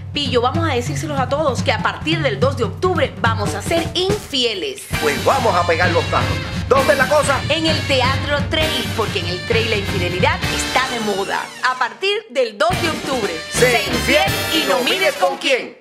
Pillo, vamos a decírselos a todos que a partir del 2 de octubre vamos a ser infieles. Pues vamos a pegar los tarros. ¿Dónde es la cosa? En el Teatro Trey, porque en el Trey la infidelidad está de moda. A partir del 2 de octubre. Sé infiel y no mires con quién.